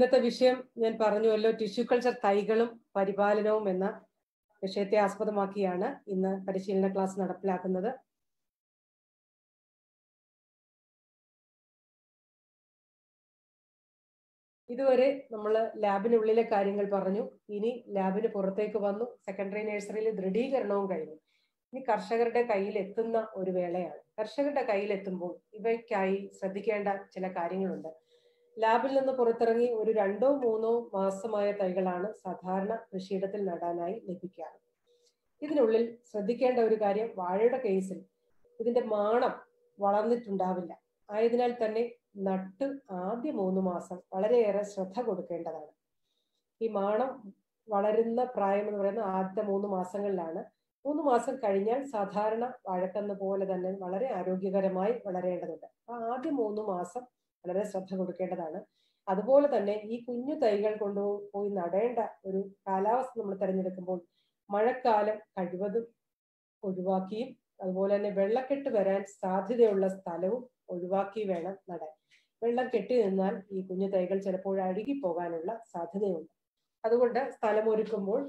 ഇന്നത്തെ വിഷയം ഞാൻ പറഞ്ഞുവല്ലോ, ടിഷ്യൂ കൾച്ചർ തൈകളും പരിപാലനവും എന്ന വിഷയത്തെ ആസ്പദമാക്കിയാണ് ഇന്ന് പരിശീലന ക്ലാസ് നടപ്പിലാക്കുന്നത്. ഇതുവരെ നമ്മൾ ലാബിനുള്ളിലെ കാര്യങ്ങൾ പറഞ്ഞു. ഇനി ലാബിന് പുറത്തേക്ക് വന്നു. സെക്കൻഡറി നഴ്സറിയിൽ ദൃഢീകരണവും കഴിഞ്ഞു. ഇനി കർഷകരുടെ കയ്യിൽ എത്തുന്ന ഒരു വേളയാണ്. കർഷകരുടെ കയ്യിൽ എത്തുമ്പോൾ ഇവയ്ക്കായി ശ്രദ്ധിക്കേണ്ട ചില കാര്യങ്ങളുണ്ട്. ലാബിൽ നിന്ന് പുറത്തിറങ്ങി ഒരു 2-3 മാസമായ തൈകളാണ് സാധാരണ കൃഷിയിടത്തിൽ നടാനായി ലഭിക്കാറ്. ഇതിനുള്ളിൽ ശ്രദ്ധിക്കേണ്ട ഒരു കാര്യം, വാഴയുടെ കേസിൽ ഇതിന്റെ മാണം വളർന്നിട്ടുണ്ടാവില്ല. ആയതിനാൽ തന്നെ നട്ട് ആദ്യ 3 മാസം വളരെയേറെ ശ്രദ്ധ കൊടുക്കേണ്ടതാണ്. ഈ മാണം വളരുന്ന പ്രായം എന്ന് പറയുന്നത് ആദ്യത്തെ 3 മാസങ്ങളിലാണ്. 3 മാസം കഴിഞ്ഞാൽ സാധാരണ വാഴക്കന്ന് പോലെ തന്നെ വളരെ ആരോഗ്യകരമായി വളരേണ്ടതുണ്ട്. ആദ്യ 3 മാസം വളരെ ശ്രദ്ധ കൊടുക്കേണ്ടതാണ്. അതുപോലെ തന്നെ ഈ കുഞ്ഞു തൈകൾ കൊണ്ടുപോയി നടേണ്ട ഒരു കാലാവസ്ഥ നമ്മൾ തിരഞ്ഞെടുക്കുമ്പോൾ മഴക്കാലം കഴിവതും ഒഴിവാക്കിയും അതുപോലെ തന്നെ വെള്ളക്കെട്ട് വരാൻ സാധ്യതയുള്ള സ്ഥലവും ഒഴിവാക്കി വേണം നടാൻ. വെള്ളം കെട്ടി നിന്നാൽ ഈ കുഞ്ഞു തൈകൾ ചിലപ്പോൾ അഴുകിപ്പോകാനുള്ള സാധ്യതയുണ്ട്. അതുകൊണ്ട് സ്ഥലമൊരുക്കുമ്പോൾ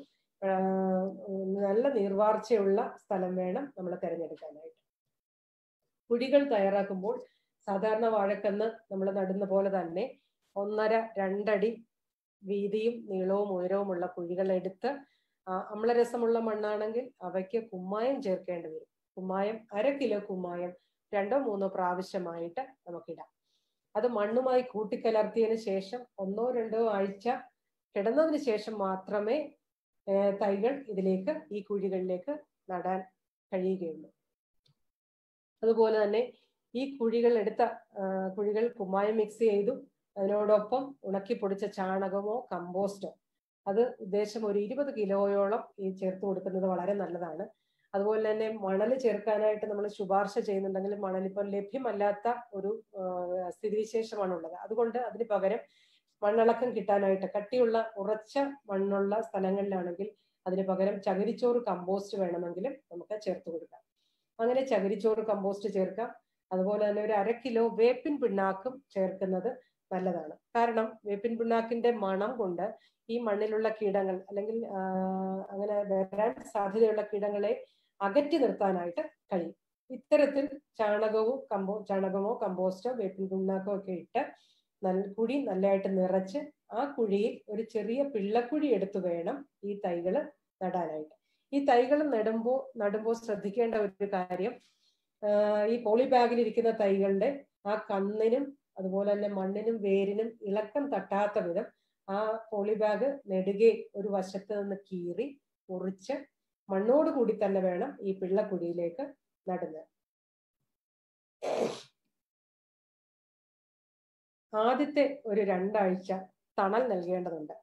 നല്ല നീർവാർച്ചയുള്ള സ്ഥലം വേണം നമ്മൾ തിരഞ്ഞെടുക്കാനായിട്ട്. കുഴികൾ തയ്യാറാക്കുമ്പോൾ സാധാരണ വാഴക്കന്ന് നമ്മൾ നടുന്ന പോലെ തന്നെ 1.5-2 അടി വീതിയും നീളവും ഉയരവുമുള്ള കുഴികൾ എടുത്ത്, അമ്ലരസമുള്ള മണ്ണാണെങ്കിൽ അവയ്ക്ക് കുമ്മായം ചേർക്കേണ്ടി വരും. കുമ്മായം 1/2 കിലോ കുമ്മായം 2-3 പ്രാവശ്യമായിട്ട് നമുക്കിടാം. അത് മണ്ണുമായി കൂട്ടിക്കലർത്തിയതിനു ശേഷം 1-2 ആഴ്ച കിടന്നതിന് ശേഷം മാത്രമേ തൈകൾ ഈ കുഴികളിലേക്ക് നടാൻ കഴിയുകയുള്ളൂ. അതുപോലെ തന്നെ ഈ കുഴികൾ കുമ്മായം മിക്സ് ചെയ്തു അതിനോടൊപ്പം ഉണക്കി പൊടിച്ച ചാണകമോ കമ്പോസ്റ്റോ, അത് ഉദ്ദേശം ഒരു 20 കിലോയോളം ഈ ചേർത്ത് കൊടുക്കുന്നത് വളരെ നല്ലതാണ്. അതുപോലെ തന്നെ മണൽ ചേർക്കാനായിട്ട് നമ്മൾ ശുപാർശ ചെയ്യുന്നുണ്ടെങ്കിൽ മണലിപ്പോൾ ലഭ്യമല്ലാത്ത ഒരു സ്ഥിതിവിശേഷമാണുള്ളത്. അതുകൊണ്ട് അതിന് പകരം മണ്ണിളക്കം കിട്ടാനായിട്ട് കട്ടിയുള്ള ഉറച്ച മണ്ണുള്ള സ്ഥലങ്ങളിലാണെങ്കിൽ അതിന് പകരം ചകിരിച്ചോറ് കമ്പോസ്റ്റ് വേണമെങ്കിലും നമുക്ക് ചേർത്ത് കൊടുക്കാം. അങ്ങനെ ചകിരിച്ചോറ് കമ്പോസ്റ്റ് ചേർക്കാം. അതുപോലെ തന്നെ ഒരു 1/2 കിലോ വേപ്പിൻ പിണ്ണാക്കും ചേർക്കുന്നത് നല്ലതാണ്. കാരണം വേപ്പിൻ പിണ്ണാക്കിന്റെ മണം കൊണ്ട് ഈ മണ്ണിലുള്ള കീടങ്ങൾ അല്ലെങ്കിൽ അങ്ങനെ വരാൻ സാധ്യതയുള്ള കീടങ്ങളെ അകറ്റി നിർത്താനായിട്ട് കഴിയും. ഇത്തരത്തിൽ ചാണകമോ കമ്പോസ്റ്റോ വേപ്പിൻ പിണ്ണാക്കോ ഒക്കെ ഇട്ട് കുഴി നല്ലതായിട്ട് നിറച്ച് ആ കുഴിയിൽ ഒരു ചെറിയ പിള്ളക്കുഴി എടുത്തു വേണം ഈ തൈകൾ നടാനായിട്ട്. ഈ തൈകൾ നടുമ്പോൾ ശ്രദ്ധിക്കേണ്ട ഒരു കാര്യം, ഈ പോളി ബാഗിൽ ഇരിക്കുന്ന തൈകളുടെ ആ കന്നിനും അതുപോലെ തന്നെ മണ്ണിനും വേരിനും ഇളക്കം തട്ടാത്ത വിധം ആ പോളി ബാഗ് നെടുകെ ഒരു വശത്ത് നിന്ന് കീറി മുറിച്ച് മണ്ണോട് കൂടി തന്നെ വേണം ഈ പിള്ളക്കുഴിയിലേക്ക് നടുന്നത്. ആദ്യത്തെ ഒരു 2 ആഴ്ച തണൽ നൽകേണ്ടതുണ്ട്.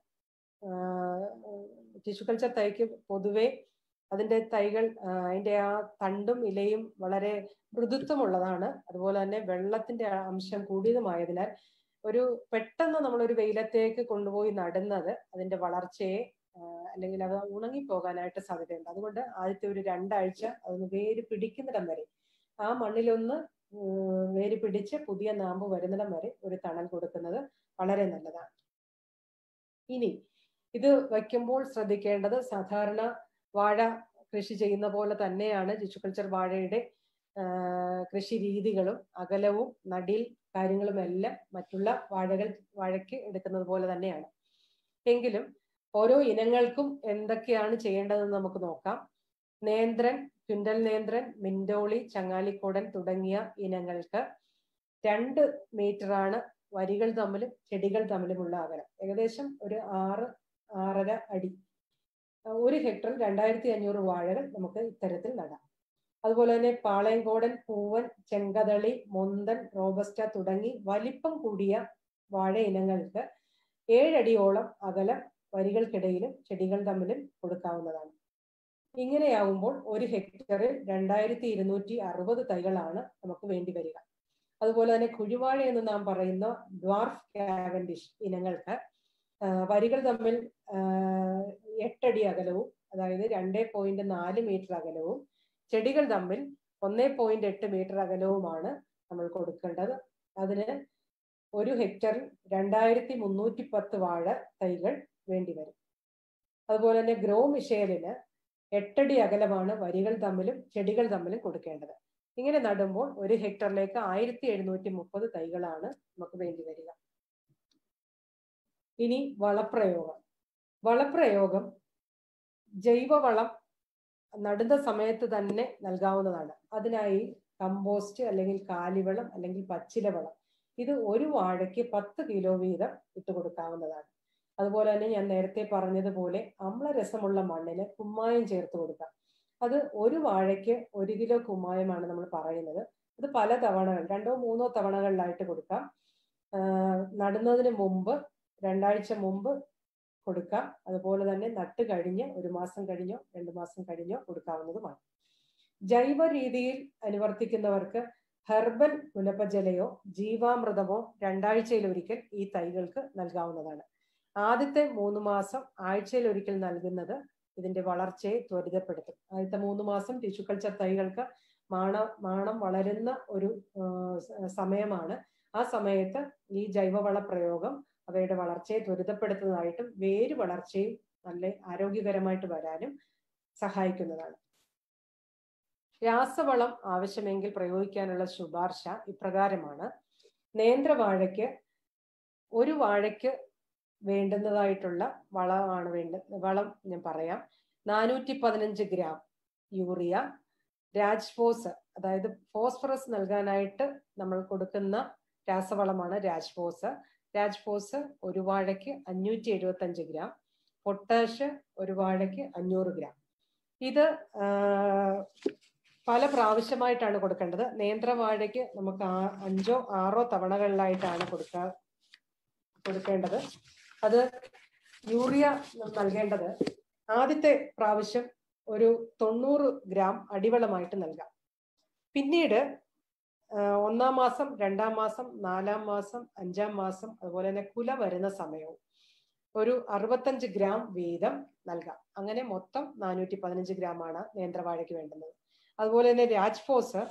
ടിഷ്യൂ കൾച്ചർ തൈക്ക് പൊതുവെ അതിന്റെ തൈകൾ അതിന്റെ ആ തണ്ടും ഇലയും വളരെ മൃദുത്വമുള്ളതാണ്. അതുപോലെ തന്നെ വെള്ളത്തിന്റെ അംശം കൂടിയതുമായതിനാൽ പെട്ടെന്ന് നമ്മളൊരു വെയിലത്തേക്ക് കൊണ്ടുപോയി നടുന്നത് അതിന്റെ വളർച്ചയെ അല്ലെങ്കിൽ അത് ഉണങ്ങിപ്പോകാനായിട്ട് സാധ്യതയുണ്ട്. അതുകൊണ്ട് ആദ്യത്തെ ഒരു 2 ആഴ്ച അതൊന്ന് വേര് പിടിക്കുന്നിടം വരെ ആ മണ്ണിലൊന്ന് വേര് പിടിച്ച് പുതിയ നാമ്പ് വരുന്നിടം വരെ ഒരു തണൽ കൊടുക്കുന്നത് വളരെ നല്ലതാണ്. ഇനി ഇത് വയ്ക്കുമ്പോൾ ശ്രദ്ധിക്കേണ്ടത്, സാധാരണ വാഴ കൃഷി ചെയ്യുന്ന പോലെ തന്നെയാണ് ടിഷ്യൂ കൾച്ചർ വാഴയുടെ കൃഷി രീതികളും അകലവും നടീൽ കാര്യങ്ങളും എല്ലാം മറ്റുള്ള വാഴയ്ക്ക് എടുക്കുന്നത് പോലെ തന്നെയാണ്. എങ്കിലും ഓരോ ഇനങ്ങൾക്കും എന്തൊക്കെയാണ് ചെയ്യേണ്ടതെന്ന് നമുക്ക് നോക്കാം. നേന്ത്രൻ, ക്വിന്റൽ നേന്ത്രൻ, മിൻഡോളി, ചങ്ങാലിക്കോടൻ തുടങ്ങിയ ഇനങ്ങൾക്ക് 2 മീറ്ററാണ് വരികൾ തമ്മിലും ചെടികൾ തമ്മിലുമുള്ള അകലം. ഏകദേശം ഒരു 6-6.5 അടി. 1 ഹെക്ടറിൽ 2500 വാഴകൾ നമുക്ക് ഇത്തരത്തിൽ നടാം. അതുപോലെ തന്നെ പാളയംകോടൻ, പൂവൻ, ചെങ്കതളി, മൊന്തൻ, റോബസ്റ്റ തുടങ്ങി വലിപ്പം കൂടിയ വാഴ ഇനങ്ങൾക്ക് 7 അടിയോളം അകലം വരികൾക്കിടയിലും ചെടികൾ തമ്മിലും കൊടുക്കാവുന്നതാണ്. ഇങ്ങനെയാവുമ്പോൾ 1 ഹെക്ടറിൽ 2260 തൈകളാണ് നമുക്ക് വേണ്ടി വരിക. അതുപോലെ തന്നെ കുഴിവാഴ എന്ന് നാം പറയുന്ന ഡ്വാർഫ് കാവൻഡിഷ് ഇനങ്ങൾക്ക് വരികൾ തമ്മിൽ 8 അടി അകലവും അതായത് 2.4 മീറ്റർ അകലവും ചെടികൾ തമ്മിൽ 1.8 മീറ്റർ അകലവുമാണ് നമ്മൾ കൊടുക്കേണ്ടത്. അതിന് ഒരു ഹെക്ടറിൽ 2310 വാഴ തൈകൾ വേണ്ടിവരും. അതുപോലെ തന്നെ ഗ്രോ മിഷേലിന് 8 അടി അകലമാണ് വരികൾ തമ്മിലും ചെടികൾ തമ്മിലും കൊടുക്കേണ്ടത്. ഇങ്ങനെ നടുമ്പോൾ ഒരു ഹെക്ടറിലേക്ക് 1730 തൈകളാണ് നമുക്ക് വേണ്ടി വരിക. ഇനി വളപ്രയോഗം. വളപ്രയോഗം ജൈവവളം നടുന്ന സമയത്ത് തന്നെ നൽകാവുന്നതാണ്. അതിനായി കമ്പോസ്റ്റ് അല്ലെങ്കിൽ കാലിവളം അല്ലെങ്കിൽ പച്ചിലവളം ഇത് ഒരു വാഴയ്ക്ക് 10 കിലോ വീതം ഇട്ട് കൊടുക്കാവുന്നതാണ്. അതുപോലെ തന്നെ ഞാൻ നേരത്തെ പറഞ്ഞതുപോലെ അമ്ലരസമുള്ള മണ്ണിന് കുമ്മായം ചേർത്ത് കൊടുക്കാം. അത് ഒരു വാഴയ്ക്ക് 1 കിലോ കുമ്മായമാണ് നമ്മൾ പറയുന്നത്. അത് പല തവണകൾ 2 or 3 തവണകളിലായിട്ട് കൊടുക്കാം. നടുന്നതിന് മുമ്പ് 2 ആഴ്ച മുമ്പ് കൊടുക്കാം. അതുപോലെ തന്നെ നട്ട് കഴിഞ്ഞ് 1 മാസം കഴിഞ്ഞോ 2 മാസം കഴിഞ്ഞോ കൊടുക്കാവുന്നതുമാണ്. ജൈവ രീതിയിൽ അനുവർത്തിക്കുന്നവർക്ക് ഹെർബൽ പുനപജലയോ ജീവാമൃതമോ 2 ആഴ്ചയിലൊരിക്കൽ ഈ തൈകൾക്ക് നൽകാവുന്നതാണ്. ആദ്യത്തെ 3 മാസം ആഴ്ചയിലൊരിക്കൽ നൽകുന്നത് ഇതിന്റെ വളർച്ചയെ ത്വരിതപ്പെടുത്തും. ആദ്യത്തെ 3 മാസം ടിഷ്യൂ കൾച്ചർ തൈകൾക്ക് മാണം വളരുന്ന ഒരു സമയമാണ്. ആ സമയത്ത് ഈ ജൈവവള പ്രയോഗം അവയുടെ വളർച്ചയെ ത്വരിതപ്പെടുത്തുന്നതായിട്ടും വേര് വളർച്ചയും നല്ല ആരോഗ്യകരമായിട്ട് വരാനും സഹായിക്കുന്നതാണ്. രാസവളം ആവശ്യമെങ്കിൽ പ്രയോഗിക്കാനുള്ള ശുപാർശ ഇപ്രകാരമാണ്. നേന്ത്രവാഴയ്ക്ക് ഒരു വാഴയ്ക്ക് വേണ്ടുന്നതായിട്ടുള്ള വളം ഞാൻ പറയാം. 415 ഗ്രാം യൂറിയ, രാജ്ഫോസ് അതായത് ഫോസ്ഫറസ് നൽകാനായിട്ട് നമ്മൾ കൊടുക്കുന്ന രാസവളമാണ് രാജ്ഫോസ്. രാജ്ഫോസ് ഒരു വാഴയ്ക്ക് 575 ഗ്രാം, പൊട്ടാഷ് ഒരു വാഴയ്ക്ക് 500 ഗ്രാം. ഇത് പല പ്രാവശ്യമായിട്ടാണ് കൊടുക്കേണ്ടത്. നേന്ത്രവാഴയ്ക്ക് നമുക്ക് 5 or 6 തവണകളിലായിട്ടാണ് കൊടുക്കേണ്ടത്. അത് യൂറിയ നൽകേണ്ടത് ആദ്യത്തെ പ്രാവശ്യം ഒരു 90 ഗ്രാം അടിവളമായിട്ട് നൽകാം. പിന്നീട് 1-ാം മാസം, 2-ാം മാസം, 4-ാം മാസം, 5-ാം മാസം, അതുപോലെ തന്നെ കുല വരുന്ന സമയവും ഒരു 65 ഗ്രാം വീതം നൽകാം. അങ്ങനെ മൊത്തം 415 ഗ്രാമാണ് നേന്ത്രവാഴയ്ക്ക് വേണ്ടുന്നത്. അതുപോലെ തന്നെ രാജ്ഫോസ്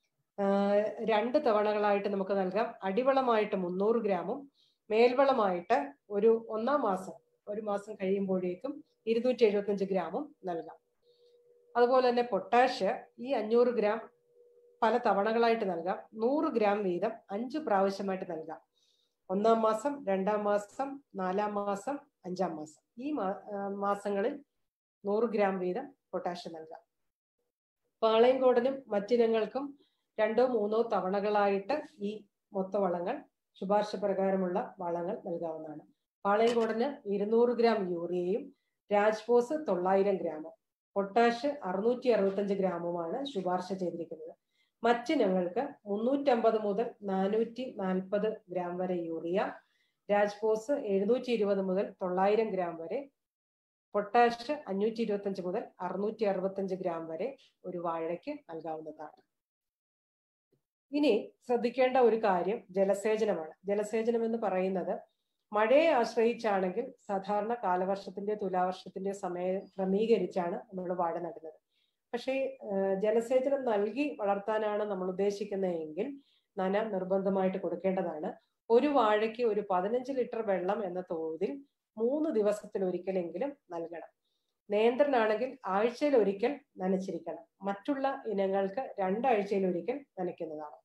2 തവണകളായിട്ട് നമുക്ക് നൽകാം. അടിവളമായിട്ട് 300 ഗ്രാമും മേൽവളമായിട്ട് ഒരു 1-ാം മാസം, 1 മാസം കഴിയുമ്പോഴേക്കും 275 ഗ്രാമും നൽകാം. അതുപോലെ തന്നെ പൊട്ടാഷ് ഈ 500 ഗ്രാം പല തവണകളായിട്ട് നൽകാം. 100 ഗ്രാം വീതം 5 പ്രാവശ്യമായിട്ട് നൽകാം. 1-ാം മാസം, 2-ാം മാസം, 4-ാം മാസം, 5-ാം മാസം. ഈ മാസങ്ങളിൽ 100 ഗ്രാം വീതം പൊട്ടാഷ് നൽകാം. പാളയംകോടനും മറ്റിനങ്ങൾക്കും 2 or 3 തവണകളായിട്ട് ഈ മൊത്തവളങ്ങൾ ശുപാർശ പ്രകാരമുള്ള വളങ്ങൾ നൽകാവുന്നതാണ്. പാളയംകോടന് 200 ഗ്രാം യൂറിയയും രാജ്ഫോസ് 900 ഗ്രാമും പൊട്ടാഷ് 665 ഗ്രാമുമാണ് ശുപാർശ ചെയ്തിരിക്കുന്നത്. മറ്റിനങ്ങൾക്ക് 350 മുതൽ 440 ഗ്രാം വരെ യൂറിയ, രാജ്ഫോസ് 720 മുതൽ 900 ഗ്രാം വരെ, പൊട്ടാഷ് 525 മുതൽ 665 ഗ്രാം വരെ ഒരു വാഴയ്ക്ക് നൽകാവുന്നതാണ്. ഇനി ശ്രദ്ധിക്കേണ്ട ഒരു കാര്യം ജലസേചനമാണ്. ജലസേചനം എന്ന് പറയുന്നത് മഴയെ ആശ്രയിച്ചാണെങ്കിൽ സാധാരണ കാലവർഷത്തിന്റെ തുലാവർഷത്തിന്റെ സമയം ക്രമീകരിച്ചാണ് നമ്മൾ വാഴ നടുന്നത്. പക്ഷേ ജലസേചനം നൽകി വളർത്താനാണ് നമ്മൾ ഉദ്ദേശിക്കുന്നതെങ്കിൽ നന നിർബന്ധമായിട്ട് കൊടുക്കേണ്ടതാണ്. ഒരു വാഴയ്ക്ക് ഒരു 15 ലിറ്റർ വെള്ളം എന്ന തോതിൽ 3 ദിവസത്തിലൊരിക്കലെങ്കിലും നൽകണം. നേന്ത്രനാണെങ്കിൽ ആഴ്ചയിലൊരിക്കൽ നനച്ചിരിക്കണം. മറ്റുള്ള ഇനങ്ങൾക്ക് 2 ആഴ്ചയിലൊരിക്കൽ നനയ്ക്കുന്നതാണ്.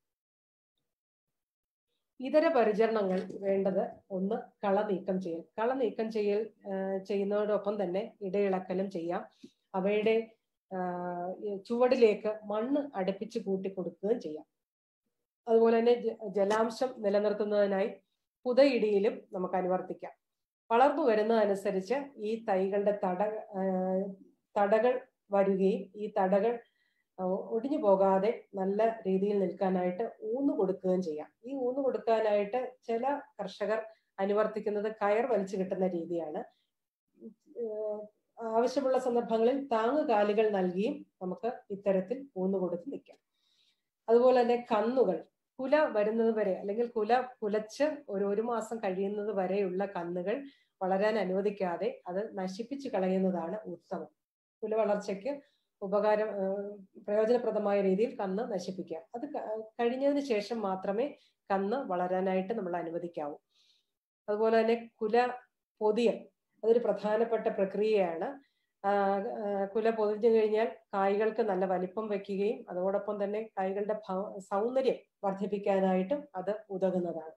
ഇതര പരിചരണങ്ങൾ വേണ്ടത് ഒന്ന് കള നീക്കം ചെയ്യൽ. കള നീക്കം ചെയ്യുന്നതോടൊപ്പം തന്നെ ഇടയിളക്കലും ചെയ്യാം. അവയുടെ ചുവടിലേക്ക് മണ്ണ് അടുപ്പിച്ച് കൂട്ടി കൊടുക്കുകയും ചെയ്യാം. അതുപോലെ തന്നെ ജലാംശം നിലനിർത്തുന്നതിനായി പുതയിടിയിലും നമുക്ക് അനുവർത്തിക്കാം. വളർന്നു വരുന്നതനുസരിച്ച് ഈ തൈകളുടെ തടകൾ വരികയും ഈ തടകൾ ഒടിഞ്ഞു പോകാതെ നല്ല രീതിയിൽ നിൽക്കാനായിട്ട് ഊന്നു കൊടുക്കുകയും ചെയ്യാം. ഈ ഊന്നു കൊടുക്കാനായിട്ട് ചില കർഷകർ അനുവർത്തിക്കുന്നത് കയർ വലിച്ചു കിട്ടുന്ന രീതിയാണ്. ആവശ്യമുള്ള സന്ദർഭങ്ങളിൽ താങ്ങുകാലുകൾ നൽകിയും നമുക്ക് ഇത്തരത്തിൽ ഊന്നു കൊടുത്ത് നിൽക്കാം. അതുപോലെ തന്നെ കന്നുകൾ കുല വരുന്നത് വരെ അല്ലെങ്കിൽ കുല കുലച്ച് ഒരു മാസം കഴിയുന്നത് വരെയുള്ള കന്നുകൾ വളരാൻ അനുവദിക്കാതെ അത് നശിപ്പിച്ചു കളയുന്നതാണ് ഉത്തമം. കുല വളർച്ചയ്ക്ക് പ്രയോജനപ്രദമായ രീതിയിൽ കന്ന് നശിപ്പിക്കുക. അത് കഴിഞ്ഞതിന് ശേഷം മാത്രമേ കന്ന് വളരാനായിട്ട് നമ്മൾ അനുവദിക്കാവൂ. അതുപോലെ തന്നെ കുല പൊതിയൽ അതൊരു പ്രധാനപ്പെട്ട പ്രക്രിയയാണ്. കുല പൊതിഞ്ഞു കഴിഞ്ഞാൽ കായ്കൾക്ക് നല്ല വലിപ്പം വയ്ക്കുകയും അതോടൊപ്പം തന്നെ കായ്കളുടെ സൗന്ദര്യം വർദ്ധിപ്പിക്കാനായിട്ടും അത് ഉതകുന്നതാണ്.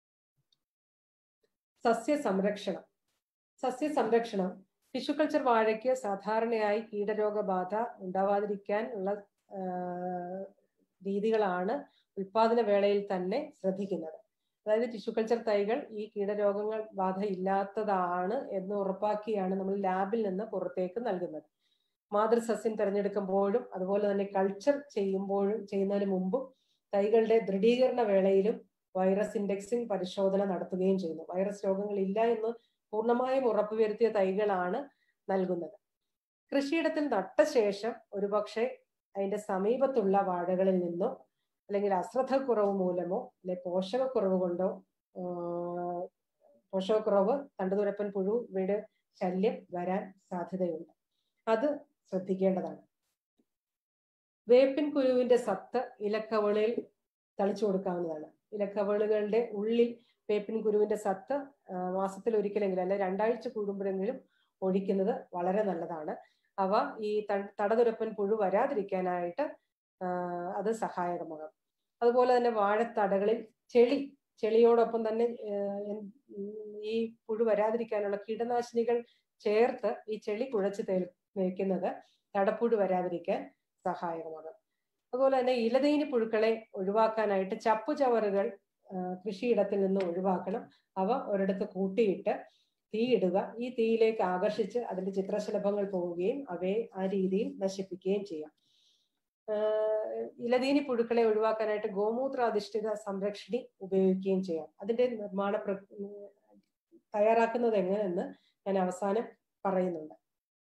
സസ്യസംരക്ഷണം ടിഷ്യൂ കൾച്ചർ വാഴയ്ക്ക് സാധാരണയായി കീടരോഗബാധ ഉണ്ടാവാതിരിക്കാൻ ഉള്ള രീതികളാണ് ഉൽപാദന വേളയിൽ തന്നെ ശ്രദ്ധിക്കുന്നത്. അതായത് ടിഷ്യൂ കൾച്ചർ തൈകൾ ഈ കീടരോഗങ്ങൾ ബാധ ഇല്ലാത്തതാണ് എന്ന് ഉറപ്പാക്കിയാണ് നമ്മൾ ലാബിൽ നിന്ന് പുറത്തേക്ക് നൽകുന്നത്. മാതൃസസ്യം തിരഞ്ഞെടുക്കുമ്പോഴും അതുപോലെ തന്നെ കൾച്ചർ ചെയ്യുന്നതിന് മുമ്പും തൈകളുടെ ദൃഢീകരണ വേളയിലും വൈറസ് ഇൻഡെക്സിംഗ് പരിശോധന നടത്തുകയും ചെയ്യുന്നു. വൈറസ് രോഗങ്ങൾ ഇല്ല എന്ന് പൂർണ്ണമായും ഉറപ്പുവരുത്തിയ തൈകളാണ് നൽകുന്നത്. കൃഷിയിടത്തിൽ നട്ട ശേഷം ഒരുപക്ഷെ അതിന്റെ സമീപത്തുള്ള വാഴകളിൽ നിന്നോ അല്ലെങ്കിൽ അശ്രദ്ധക്കുറവ് മൂലമോ അല്ലെ പോഷകക്കുറവ് കൊണ്ടോ പോഷകക്കുറവ്, തണ്ടുതുരപ്പൻ പുഴു ഇവയുടെ ശല്യം വരാൻ സാധ്യതയുണ്ട്. അത് ശ്രദ്ധിക്കേണ്ടതാണ്. വേപ്പിൻ കുരുവിന്റെ സത്ത് ഇലക്കവളിൽ തളിച്ചു കൊടുക്കാവുന്നതാണ്. ഇലക്കവളുകളുടെ ഉള്ളിൽ വേപ്പിൻ കുരുവിന്റെ സത്ത് മാസത്തിൽ ഒരിക്കലെങ്കിലും അല്ലെ 2 ആഴ്ച കൂടുമ്പോഴെങ്കിലും ഒഴിക്കുന്നത് വളരെ നല്ലതാണ്. അവ ഈ തടതുരപ്പൻ പുഴു വരാതിരിക്കാനായിട്ട് അത് സഹായകമാകും. അതുപോലെ തന്നെ വാഴത്തടകളിൽ ചെളിയോടൊപ്പം തന്നെ ഈ പുഴു വരാതിരിക്കാനുള്ള കീടനാശിനികൾ ചേർത്ത് ഈ ചെളി കുഴച്ച് തേക്കുന്നത് തടപ്പുഴു വരാതിരിക്കാൻ സഹായകമാകും. അതുപോലെ തന്നെ ഇലതീനി പുഴുക്കളെ ഒഴിവാക്കാനായിട്ട് ചപ്പുചവറുകൾ കൃഷിയിടത്തിൽ നിന്ന് ഒഴിവാക്കണം. അവ ഒരിടത്ത് കൂട്ടിയിട്ട് തീയിടുക. ഈ തീയിലേക്ക് ആകർഷിച്ച് അതിന്റെ ചിത്രശലഭങ്ങൾ പോവുകയും അവയെ ആ രീതിയിൽ നശിപ്പിക്കുകയും ചെയ്യാം. ഇലതീനി പുഴുക്കളെ ഒഴിവാക്കാനായിട്ട് ഗോമൂത്രാധിഷ്ഠിത സംരക്ഷണി ഉപയോഗിക്കുകയും ചെയ്യാം. അതിന്റെ തയ്യാറാക്കുന്നത് എങ്ങനെയെന്ന് ഞാൻ അവസാനം പറയുന്നുണ്ട്.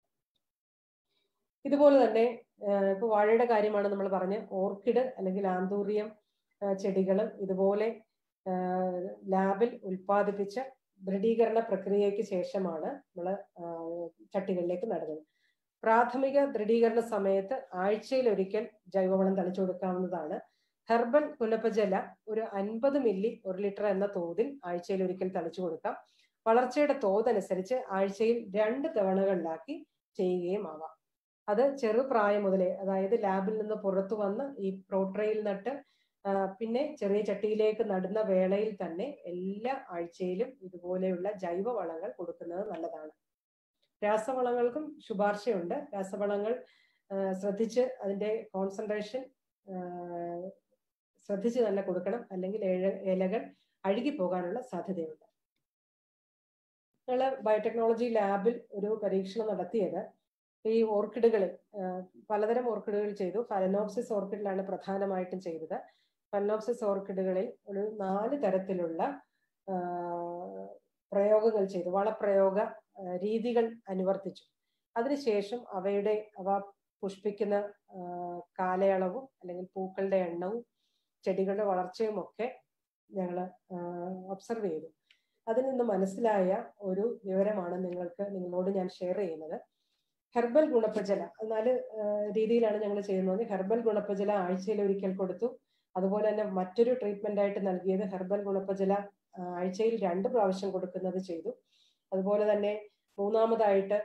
ഇതുപോലെ തന്നെ ഇപ്പൊ വാഴയുടെ കാര്യമാണ് നമ്മൾ പറഞ്ഞ്, ഓർക്കിഡ് അല്ലെങ്കിൽ ആന്തൂറിയം ചെടികൾ ഇതുപോലെ ലാബിൽ ഉൽപ്പാദിപ്പിച്ച ദൃഢീകരണ പ്രക്രിയയ്ക്ക് ശേഷമാണ് നമ്മൾ ചട്ടികളിലേക്ക് നടുന്നത്. പ്രാഥമിക ദൃഢീകരണ സമയത്ത് ആഴ്ചയിലൊരിക്കൽ ജൈവവളം തളിച്ചു കൊടുക്കാവുന്നതാണ്. ഹെർബൽ പുനപ്പജല ഒരു 50 മില്ലി 1 ലിറ്റർ എന്ന തോതിൽ ആഴ്ചയിലൊരിക്കൽ തളിച്ചു കൊടുക്കാം. വളർച്ചയുടെ തോതനുസരിച്ച് ആഴ്ചയിൽ 2 തവണകളിലാക്കി ചെയ്യുകയും ആവാം. അത് ചെറുപ്രായം മുതലേ, അതായത് ലാബിൽ നിന്ന് പുറത്തു വന്ന് ഈ പ്രോട്രയിൽ നട്ട് പിന്നെ ചെറിയ ചട്ടിയിലേക്ക് നടുന്ന വേളയിൽ തന്നെ എല്ലാ ആഴ്ചയിലും ഇതുപോലെയുള്ള ജൈവവളങ്ങൾ കൊടുക്കുന്നത് നല്ലതാണ്. രാസവളങ്ങൾക്കും ശുപാർശയുണ്ട്. രാസവളങ്ങൾ ശ്രദ്ധിച്ച് അതിന്റെ കോൺസെൻട്രേഷൻ ശ്രദ്ധിച്ച് തന്നെ കൊടുക്കണം, അല്ലെങ്കിൽ ഇലകൾ അഴുകിപ്പോകാനുള്ള സാധ്യതയുണ്ട്. ഞങ്ങൾ ബയോടെക്നോളജി ലാബിൽ ഒരു പരീക്ഷണം നടത്തിയത് ഈ ഓർക്കിഡുകളിൽ പലതരം ഓർക്കിഡുകൾ ചെയ്തു. ഫലനോപ്സിസ് ഓർക്കിഡിലാണ് പ്രധാനമായിട്ടും ചെയ്തത്. ഫലനോപ്സിസ് ഓർക്കിഡുകളിൽ ഒരു 4 തരത്തിലുള്ള പ്രയോഗങ്ങൾ ചെയ്തു. വളപ്രയോഗ രീതികൾ അനുവർത്തിച്ചു. അതിനുശേഷം അവ പുഷ്പിക്കുന്ന കാലയളവും അല്ലെങ്കിൽ പൂക്കളുടെ എണ്ണവും ചെടികളുടെ വളർച്ചയും ഒക്കെ ഞങ്ങൾ ഒബ്സർവ് ചെയ്തു. അതിൽ നിന്ന് മനസ്സിലായ ഒരു വിവരമാണ് നിങ്ങളോട് ഞാൻ ഷെയർ ചെയ്യുന്നത്. ഹെർബൽ ഗുണപ്പജല 4 രീതിയിലാണ് ഞങ്ങൾ ചെയ്യുന്നത്. ഹെർബൽ ഗുണപ്പജല ആഴ്ചയിൽ ഒരിക്കൽ കൊടുത്തു. അതുപോലെ തന്നെ മറ്റൊരു ട്രീറ്റ്മെന്റ് ആയിട്ട് നൽകിയത് ഹെർബൽ ഗുണപ്പജല ആഴ്ചയിൽ 2 പ്രാവശ്യം കൊടുക്കുന്നത് ചെയ്തു. അതുപോലെ തന്നെ മൂന്നാമതായിട്ട്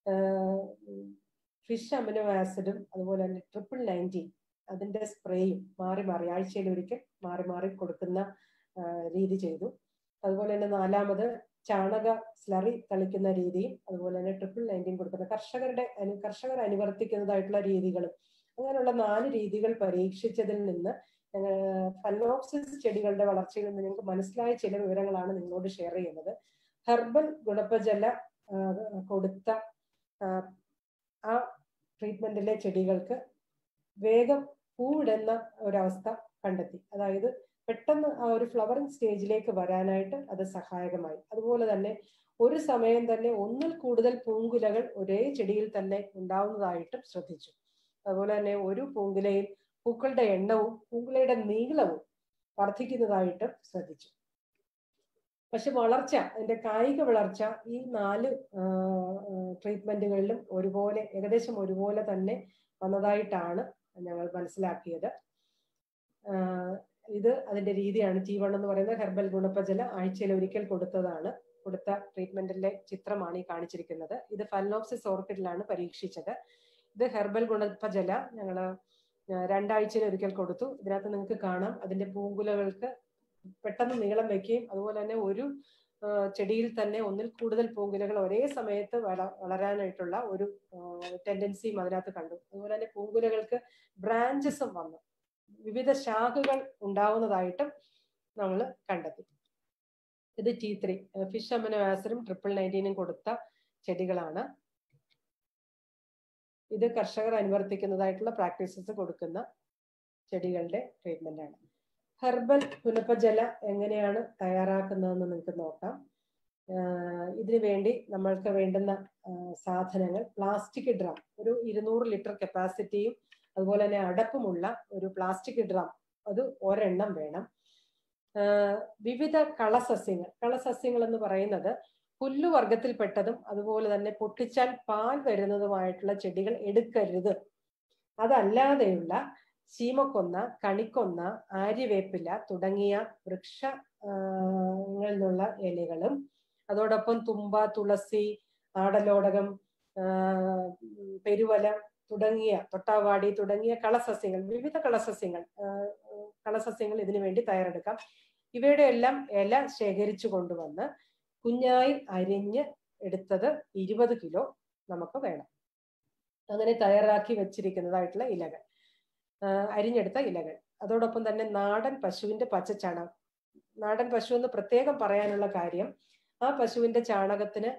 ഫിഷ് അമിനോ ആസിഡും അതുപോലെ തന്നെ 19 അതിന്റെ സ്പ്രേയും മാറി ആഴ്ചയിൽ ഒരിക്കൽ മാറി കൊടുക്കുന്ന രീതി ചെയ്തു. അതുപോലെ തന്നെ 4ാമത് ചാണക സ്ലറി തളിക്കുന്ന രീതിയും അതുപോലെ തന്നെ 19 കൊടുക്കുന്ന കർഷകർ അനുവർത്തിക്കുന്നതായിട്ടുള്ള രീതികളും, അങ്ങനെയുള്ള 4 രീതികൾ പരീക്ഷിച്ചതിൽ നിന്ന് ഫലനോപ്സിസ് ചെടികളുടെ വളർച്ചയിൽ നിന്ന് ഞങ്ങൾക്ക് മനസ്സിലായ ചില വിവരങ്ങളാണ് നിങ്ങളോട് ഷെയർ ചെയ്യുന്നത്. ഹെർബൽ ഗുണപ്പജല കൊടുത്ത ആ ട്രീറ്റ്മെന്റിലെ ചെടികൾക്ക് വേഗം പൂവിടുന്ന ഒരവസ്ഥ കണ്ടെത്തി. അതായത് പെട്ടെന്ന് ആ ഒരു ഫ്ലവറിംഗ് സ്റ്റേജിലേക്ക് വരാനായിട്ട് അത് സഹായകമായി. അതുപോലെ തന്നെ ഒരു സമയം തന്നെ 1ൽ കൂടുതൽ പൂങ്കുലകൾ ഒരേ ചെടിയിൽ തന്നെ ഉണ്ടാവുന്നതായിട്ടും ശ്രദ്ധിച്ചു. അതുപോലെ തന്നെ ഒരു പൂങ്കുലയിൽ പൂക്കളുടെ എണ്ണവും പൂങ്കുലയുടെ നീളവും വർദ്ധിക്കുന്നതായിട്ടും ശ്രദ്ധിച്ചു. പക്ഷെ അതിന്റെ കായിക വളർച്ച ഈ 4 ട്രീറ്റ്മെന്റുകളിലും ഏകദേശം ഒരുപോലെ തന്നെ വന്നതായിട്ടാണ് ഞങ്ങൾ മനസ്സിലാക്കിയത്. ഇത് അതിന്റെ രീതിയാണ്. T1 എന്ന് പറയുന്നത് ഹെർബൽ ഗുണപ്പജല ആഴ്ചയിൽ ഒരിക്കൽ കൊടുത്ത ട്രീറ്റ്മെന്റിന്റെ ചിത്രമാണ് ഈ കാണിച്ചിരിക്കുന്നത്. ഇത് ഫലനോപ്സിസ് ഓർക്കിഡിലാണ് പരീക്ഷിച്ചത്. ഇത് ഹെർബൽ ഗുണപ്പജല ഞങ്ങൾ 2 ആഴ്ചയിൽ ഒരിക്കൽ കൊടുത്തു. ഇതിനകത്ത് നിങ്ങൾക്ക് കാണാം അതിന്റെ പൂങ്കുലകൾക്ക് പെട്ടെന്ന് നീളം വയ്ക്കുകയും അതുപോലെ തന്നെ ഒരു ചെടിയിൽ തന്നെ ഒന്നിൽ കൂടുതൽ പൂങ്കുലകൾ ഒരേ സമയത്ത് വളരാനായിട്ടുള്ള ഒരു ടെൻഡൻസിയും അതിനകത്ത് കണ്ടു. അതുപോലെ തന്നെ പൂങ്കുലകൾക്ക് ബ്രാഞ്ചസും വന്നു, വിവിധ ശാഖകൾ ഉണ്ടാവുന്നതായിട്ടും നമ്മൾ കണ്ടെത്തി. ഇത് T3 ഫിഷ് അമിനോ ആസിഡും 19 കൊടുത്ത ചെടികളാണ്. ഇത് കർഷകർ അനുവർത്തിക്കുന്നതായിട്ടുള്ള പ്രാക്ടീസസ് കൊടുക്കുന്ന ചെടികളുടെ ട്രീറ്റ്മെന്റ് ആണ്. ഹെർബൽ പുനപ്പജല എങ്ങനെയാണ് തയ്യാറാക്കുന്നതെന്ന് നിങ്ങൾക്ക് നോക്കാം. ഇതിനു വേണ്ടി നമ്മൾക്ക് വേണ്ടുന്ന സാധനങ്ങൾ പ്ലാസ്റ്റിക് ഡ്രം, ഒരു 200 ലിറ്റർ കപ്പാസിറ്റിയും അതുപോലെ തന്നെ അടപ്പുമുള്ള ഒരു പ്ലാസ്റ്റിക് ഡ്രം, അത് ഒരെണ്ണം വേണം. വിവിധ കളസസ്യങ്ങൾ എന്ന് പറയുന്നത് പുല്ലുവർഗത്തിൽപ്പെട്ടതും അതുപോലെ തന്നെ പൊട്ടിച്ചാൽ പാൽ വരുന്നതുമായിട്ടുള്ള ചെടികൾ എടുക്കരുത്. അതല്ലാതെയുള്ള ശീമക്കൊന്ന, കണിക്കൊന്ന, ആര്യവേപ്പില തുടങ്ങിയ വൃക്ഷങ്ങളിൽ നിന്നുള്ള ഇലകളും അതോടൊപ്പം തുമ്പ, തുളസി, ആടലോടകം, പെരുവല തുടങ്ങിയ തൊട്ടാവാടി തുടങ്ങിയ കളസസ്യങ്ങൾ, വിവിധ കളസസ്യങ്ങൾ ഇതിനു വേണ്ടി തയ്യാറെടുക്കാം. ഇവയുടെ എല്ലാം ഇല ശേഖരിച്ചു കൊണ്ടുവന്ന് കുഞ്ഞായി അരിഞ്ഞ് എടുത്തത് 20 കിലോ നമുക്ക് വേണം. അങ്ങനെ തയ്യാറാക്കി വെച്ചിരിക്കുന്നതായിട്ടുള്ള ഇലകൾ, അരിഞ്ഞെടുത്ത ഇലകൾ. അതോടൊപ്പം തന്നെ നാടൻ പശുവിന്റെ പച്ചച്ചാണകം. നാടൻ പശു എന്ന് പ്രത്യേകം പറയാനുള്ള കാര്യം, ആ പശുവിന്റെ ചാണകത്തിന്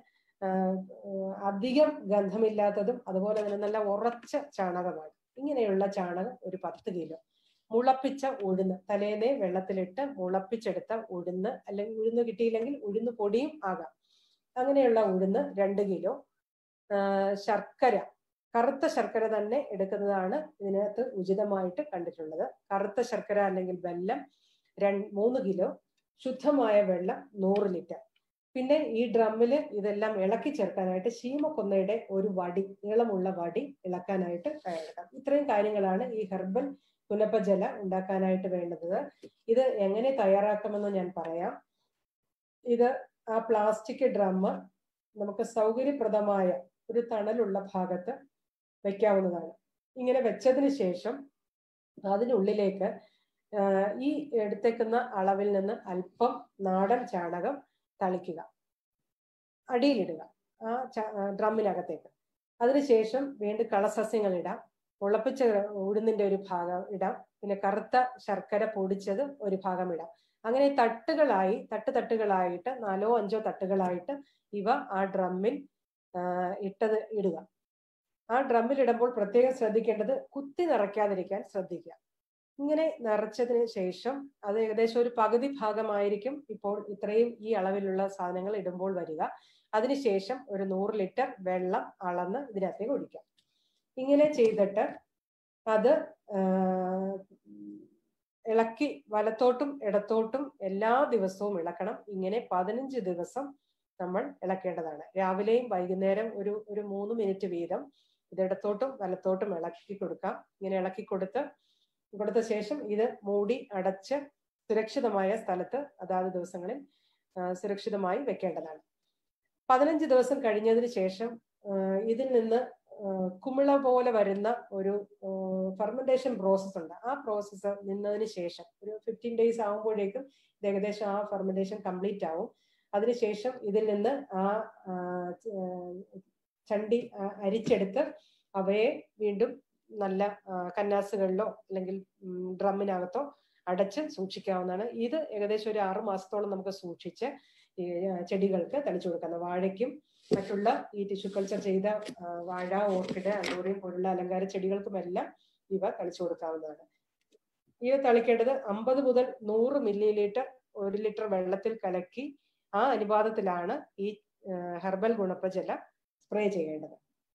അധികം ഗന്ധമില്ലാത്തതും അതുപോലെ തന്നെ നല്ല ഉറച്ച ചാണകമാണ്. ഇങ്ങനെയുള്ള ചാണകം ഒരു 10 കിലോ. മുളപ്പിച്ച ഉഴുന്ന്, തലേന്നേ വെള്ളത്തിലിട്ട് മുളപ്പിച്ചെടുത്ത ഉഴുന്ന്, അല്ലെങ്കിൽ ഉഴുന്ന് കിട്ടിയില്ലെങ്കിൽ ഉഴുന്ന് പൊടിയും ആകാം, അങ്ങനെയുള്ള ഉഴുന്ന് 2 കിലോ. ശർക്കര, കറുത്ത ശർക്കര തന്നെ എടുക്കുന്നതാണ് ഇതിനകത്ത് ഉചിതമായിട്ട് കണ്ടിട്ടുള്ളത്. കറുത്ത ശർക്കര അല്ലെങ്കിൽ വെല്ലം 3 കിലോ. ശുദ്ധമായ വെള്ളം 100 ലിറ്റർ. പിന്നെ ഈ ഡ്രമ്മിൽ ഇതെല്ലാം ഇളക്കി ചേർക്കാനായിട്ട് ശീമക്കൊന്നയുടെ ഒരു വടി, നീളമുള്ള വടി ഇളക്കാനായിട്ട് തയ്യാറെടുക്കാം. ഇത്രയും കാര്യങ്ങളാണ് ഈ ഹെർബൽ പുനപ്പജല ഉണ്ടാക്കാനായിട്ട് വേണ്ടത്. ഇത് എങ്ങനെ തയ്യാറാക്കാമെന്ന് ഞാൻ പറയാം. ഇത് ആ പ്ലാസ്റ്റിക് ഡ്രമ്മ് നമുക്ക് സൗകര്യപ്രദമായ ഒരു തണലുള്ള ഭാഗത്ത് വെക്കാവുന്നതാണ്. ഇങ്ങനെ വെച്ചതിന് ശേഷം അതിനുള്ളിലേക്ക് ഈ എടുത്തേക്കുന്ന അളവിൽ നിന്ന് അല്പം നാടൻ ചാണകം തളിക്കുക, അടിയിലിടുക ആ ഡ്രമ്മിനകത്തേക്ക്. അതിനുശേഷം വീണ്ടും കളസസ്യങ്ങൾ ഇടാം, മുളപ്പിച്ച ഉഴുന്നിന്റെ ഒരു ഭാഗം ഇടാം, പിന്നെ കറുത്ത ശർക്കര പൊടിച്ചത് ഒരു ഭാഗം ഇടാം. അങ്ങനെ തട്ടുകളായിട്ട് 4 5 തട്ടുകളായിട്ട് ഇവ ആ ഡ്രമ്മിൽ ഇടുക. ആ ഡ്രമ്മിൽ ഇടുമ്പോൾ പ്രത്യേകം ശ്രദ്ധിക്കേണ്ടത് കുത്തി നിറയ്ക്കാതിരിക്കാൻ ശ്രദ്ധിക്കുക. ഇങ്ങനെ നിറച്ചതിന് ശേഷം അത് ഏകദേശം ഒരു പകുതി ഭാഗമായിരിക്കും ഇപ്പോൾ ഇത്രയും ഈ അളവിലുള്ള സാധനങ്ങൾ ഇടുമ്പോൾ വരിക. അതിനുശേഷം ഒരു 100 ലിറ്റർ വെള്ളം അളന്ന് ഇതിനകത്തേക്ക് ഒഴിക്കാം. ഇങ്ങനെ ചെയ്തിട്ട് അത് ഇളക്കി വലത്തോട്ടും ഇടത്തോട്ടും എല്ലാ ദിവസവും ഇളക്കണം. ഇങ്ങനെ 15 ദിവസം നമ്മൾ ഇളക്കേണ്ടതാണ്. രാവിലെയും വൈകുന്നേരം ഒരു 3 മിനിറ്റ് വീതം ഇതിടത്തോട്ടും വലത്തോട്ടും ഇളക്കി കൊടുക്കാം. ഇങ്ങനെ ഇളക്കി കൊടുത്ത ശേഷം ഇത് മൂടി അടച്ച് സുരക്ഷിതമായ സ്ഥലത്ത് അതാത് ദിവസങ്ങളിൽ സുരക്ഷിതമായി വെക്കേണ്ടതാണ്. 15 ദിവസം കഴിഞ്ഞതിന് ശേഷം ഇതിൽ നിന്ന് കുമിള പോലെ വരുന്ന ഒരു ഫെർമെന്റേഷൻ പ്രോസസ് ഉണ്ട്. ആ പ്രോസസ്സ് നിന്നതിന് ശേഷം ഒരു 15 ഡേയ്സ് ആകുമ്പോഴേക്കും ഏകദേശം ആ ഫെർമെന്റേഷൻ കംപ്ലീറ്റ് ആവും. അതിനുശേഷം ഇതിൽ നിന്ന് ആ ചണ്ടി അരിച്ചെടുത്ത് അവയെ വീണ്ടും നല്ല കന്നാസുകളിലോ അല്ലെങ്കിൽ ഡ്രമ്മിനകത്തോ അടച്ച് സൂക്ഷിക്കാവുന്നതാണ്. ഇത് ഏകദേശം ഒരു 6 മാസത്തോളം നമുക്ക് സൂക്ഷിച്ച് ചെടികൾക്ക് തളിച്ചു കൊടുക്കുന്നത്. വാഴയ്ക്കും മറ്റുള്ള ഈ ടിഷ്യൂ കൾച്ചർ ചെയ്ത വാഴ, ഓർക്കിഡ്, അണ്ടോറിയം പോലുള്ള അലങ്കാര ചെടികൾക്കുമെല്ലാം ഇവ തളിച്ചു കൊടുക്കാവുന്നതാണ്. ഇവ തളിക്കേണ്ടത് 50 മുതൽ 100 മില്ലി ലിറ്റർ 1 ലിറ്റർ വെള്ളത്തിൽ കലക്കി ആ അനുപാതത്തിലാണ് ഈ ഹെർബൽ ഗുണപ്പജല സ്പ്രേ ചെയ്യേണ്ടത്.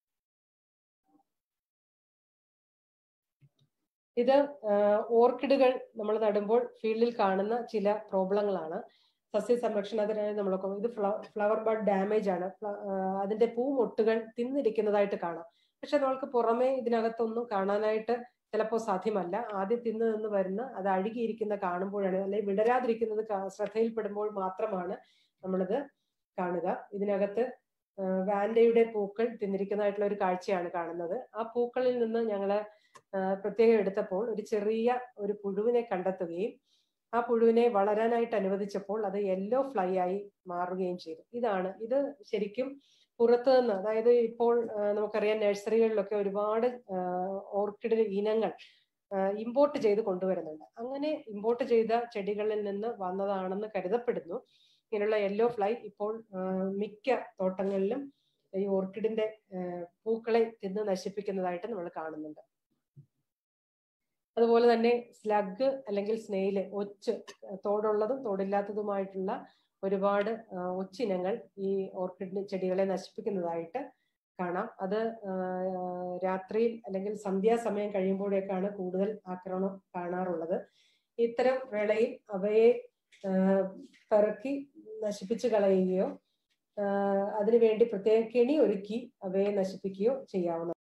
ഇത് ഓർക്കിഡുകൾ നമ്മൾ നടുമ്പോൾ ഫീൽഡിൽ കാണുന്ന ചില പ്രോബ്ലങ്ങളാണ്. സസ്യ സംരക്ഷണത്തിനായി നമ്മളൊക്കെ ഇത് ഫ്ലവർ ബഡ് ഡാമേജ് ആണ്. അതിന്റെ പൂമൊട്ടുകൾ തിന്നിരിക്കുന്നതായിട്ട് കാണാം. പക്ഷെ നമ്മൾക്ക് പുറമേ ഇതിനകത്തൊന്നും കാണാനായിട്ട് ചിലപ്പോൾ സാധ്യമല്ല. ആദ്യം നിന്ന് വരുന്ന അത് അഴുകിയിരിക്കുന്ന കാണുമ്പോഴാണ്, അല്ലെങ്കിൽ വിടരാതിരിക്കുന്നത് ശ്രദ്ധയിൽപ്പെടുമ്പോൾ മാത്രമാണ് നമ്മളത് കാണുക. ഇതിനകത്ത് വാൻഡയുടെ പൂക്കൾ തിന്നിരിക്കുന്നതായിട്ടുള്ള ഒരു കാഴ്ചയാണ് കാണുന്നത്. ആ പൂക്കളിൽ നിന്ന് ഞങ്ങള് പ്രത്യേകം എടുത്തപ്പോൾ ഒരു ചെറിയ ഒരു പുഴുവിനെ കണ്ടെത്തുകയും ആ പുഴുവിനെ വളരാനായിട്ട് അനുവദിച്ചപ്പോൾ അത് യെല്ലോ ഫ്ലൈ ആയി മാറുകയും ചെയ്തു. ഇത് ശരിക്കും പുറത്തു നിന്ന്, അതായത് ഇപ്പോൾ നമുക്കറിയാം നഴ്സറികളിലൊക്കെ ഒരുപാട് ഓർക്കിഡ് ഇനങ്ങൾ ഇമ്പോർട്ട് ചെയ്ത് കൊണ്ടുവരുന്നുണ്ട്. അങ്ങനെ ഇമ്പോർട്ട് ചെയ്ത ചെടികളിൽ നിന്ന് വന്നതാണെന്ന് കരുതപ്പെടുന്നു. ഇങ്ങനെയുള്ള യെല്ലോ ഫ്ലൈ ഇപ്പോൾ മിക്ക തോട്ടങ്ങളിലും ഈ ഓർക്കിഡിന്റെ പൂക്കളെ തിന്ന് നശിപ്പിക്കുന്നതായിട്ട് നമ്മൾ കാണുന്നുണ്ട്. അതുപോലെ തന്നെ സ്ലഗ് അല്ലെങ്കിൽ സ്നെയില്, ഒച്ച്, തോടുള്ളതും തോടില്ലാത്തതുമായിട്ടുള്ള ഒരുപാട് ഒച്ചിനങ്ങൾ ഈ ഓർക്കിഡ് ചെടികളെ നശിപ്പിക്കുന്നതായിട്ട് കാണാം. അത് രാത്രിയിൽ അല്ലെങ്കിൽ സന്ധ്യാസമയം കഴിയുമ്പോഴേക്കാണ് കൂടുതൽ ആക്രമണം കാണാറുള്ളത്. ഇത്തരം വേളയിൽ അവയെ പെറുക്കി നശിപ്പിച്ചു കളയുകയോ അതിനുവേണ്ടി പ്രത്യേകം കെണി ഒരുക്കി അവയെ നശിപ്പിക്കുകയോ ചെയ്യാവുന്നതാണ്.